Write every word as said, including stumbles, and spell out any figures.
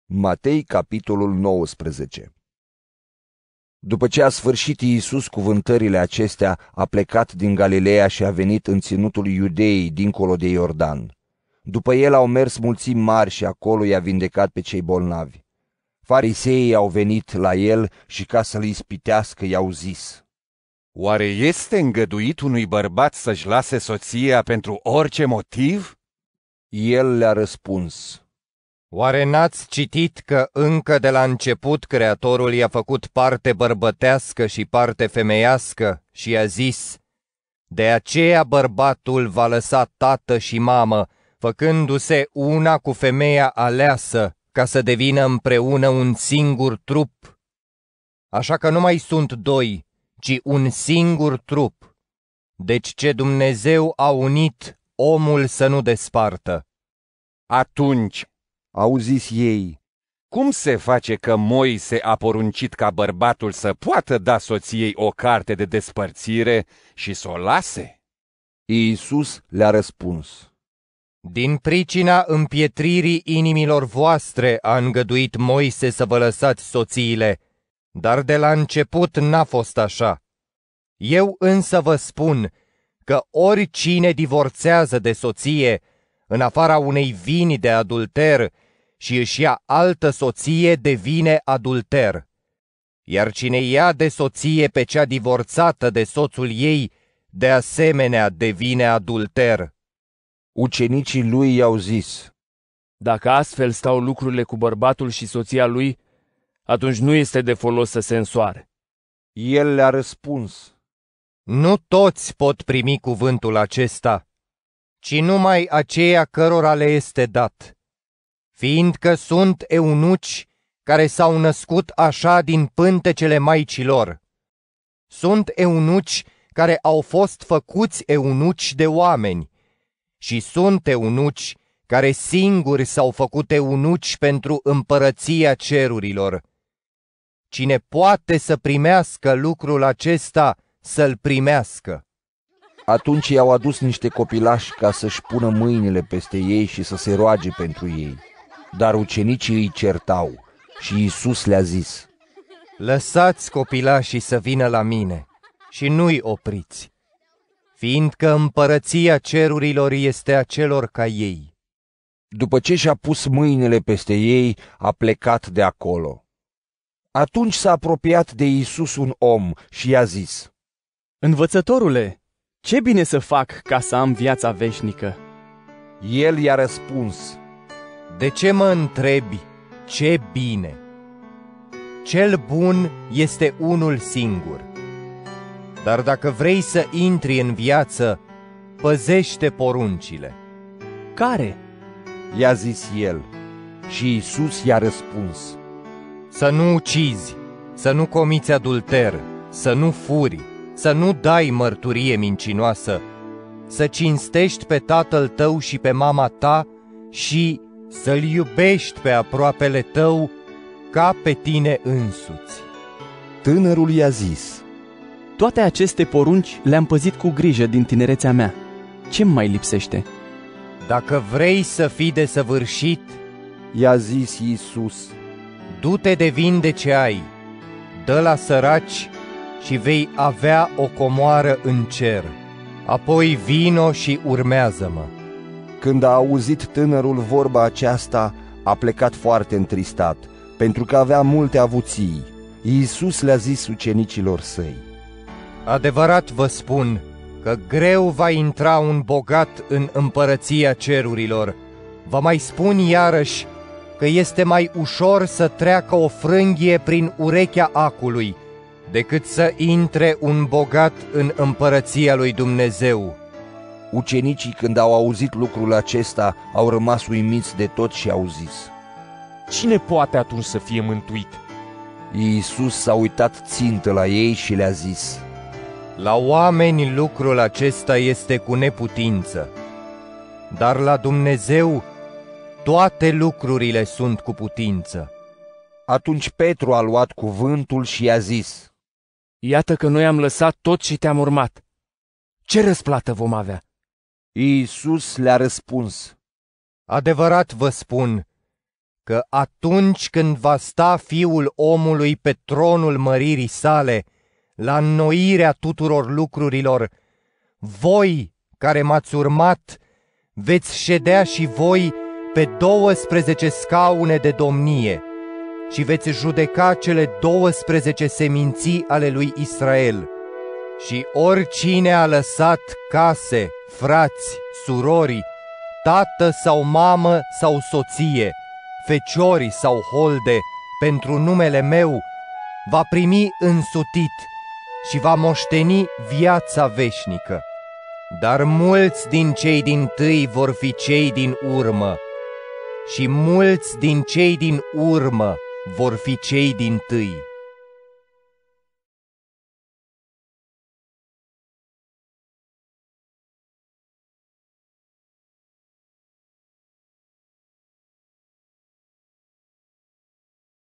Matei, capitolul nouăsprezece. După ce a sfârșit Iisus cuvântările acestea, a plecat din Galileea și a venit în ținutul Iudeii, dincolo de Iordan. După el au mers mulțimi mari și acolo i-a vindecat pe cei bolnavi. Fariseii au venit la el și ca să-l ispitească i-au zis: Oare este îngăduit unui bărbat să-și lase soția pentru orice motiv? El le-a răspuns: Oare n-ați citit că încă de la început Creatorul i-a făcut parte bărbătească și parte femeiască și i-a zis: de aceea bărbatul va lăsa tată și mamă, făcându-se una cu femeia aleasă, ca să devină împreună un singur trup. Așa că nu mai sunt doi, ci un singur trup. Deci ce Dumnezeu a unit, omul să nu despartă. Atunci, au zis ei, cum se face că Moise a poruncit ca bărbatul să poată da soției o carte de despărțire și să o lase? Iisus le-a răspuns: Din pricina împietririi inimilor voastre a îngăduit Moise să vă lăsați soțiile, dar de la început n-a fost așa. Eu însă vă spun că oricine divorțează de soție, în afara unei vini de adulter, și își ia altă soție, devine adulter. Iar cine ia de soție pe cea divorțată de soțul ei, de asemenea devine adulter. Ucenicii lui i-au zis: Dacă astfel stau lucrurile cu bărbatul și soția lui, atunci nu este de folos să se însoare. El le-a răspuns: Nu toți pot primi cuvântul acesta, ci numai aceia cărora le este dat, fiindcă sunt eunuci care s-au născut așa din pântecele maicilor. Sunt eunuci care au fost făcuți eunuci de oameni și sunt eunuci care singuri s-au făcut eunuci pentru împărăția cerurilor. Cine poate să primească lucrul acesta, să-l primească. Atunci i-au adus niște copilași ca să-și pună mâinile peste ei și să se roage pentru ei. Dar ucenicii îi certau și Iisus le-a zis: Lăsați copilașii să vină la mine și nu-i opriți, fiindcă împărăția cerurilor este a celor ca ei. După ce și-a pus mâinile peste ei, a plecat de acolo. Atunci s-a apropiat de Iisus un om și i-a zis: Învățătorule, ce bine să fac ca să am viața veșnică? El i-a răspuns: De ce mă întrebi ce bine? Cel bun este unul singur. Dar dacă vrei să intri în viață, păzește poruncile. Care? I-a zis el. Și Iisus i-a răspuns: Să nu ucizi, să nu comiți adulter, să nu furi, să nu dai mărturie mincinoasă, să cinstești pe tatăl tău și pe mama ta și să-l iubești pe aproapele tău ca pe tine însuți. Tânărul i-a zis: Toate aceste porunci le-am păzit cu grijă din tinerețea mea. Ce-mi mai lipsește? Dacă vrei să fii desăvârșit, i-a zis Iisus, du-te de vinde ce ai, dă la săraci și vei avea o comoară în cer. Apoi vino și urmează-mă. Când a auzit tânărul vorba aceasta, a plecat foarte întristat, pentru că avea multe avuții. Iisus le-a zis ucenicilor săi: Adevărat vă spun că greu va intra un bogat în împărăția cerurilor. Vă mai spun iarăși că este mai ușor să treacă o frânghie prin urechea acului, decât să intre un bogat în împărăția lui Dumnezeu. Ucenicii, când au auzit lucrul acesta, au rămas uimiți de tot și au zis: Cine poate atunci să fie mântuit? Iisus s-a uitat țintă la ei și le-a zis: La oameni lucrul acesta este cu neputință, dar la Dumnezeu toate lucrurile sunt cu putință. Atunci Petru a luat cuvântul și i-a zis: Iată că noi am lăsat tot și te-am urmat. Ce răsplată vom avea? Iisus le-a răspuns: Adevărat vă spun că atunci când va sta Fiul omului pe tronul măririi sale, la înnoirea tuturor lucrurilor, voi care m-ați urmat, veți ședea și voi pe douăsprezece scaune de domnie și veți judeca cele douăsprezece seminții ale lui Israel. Și oricine a lăsat case, frați, surori, tată sau mamă sau soție, feciori sau holde, pentru numele meu, va primi însutit și va moșteni viața veșnică. Dar mulți din cei dintâi vor fi cei din urmă și mulți din cei din urmă vor fi cei dintâi.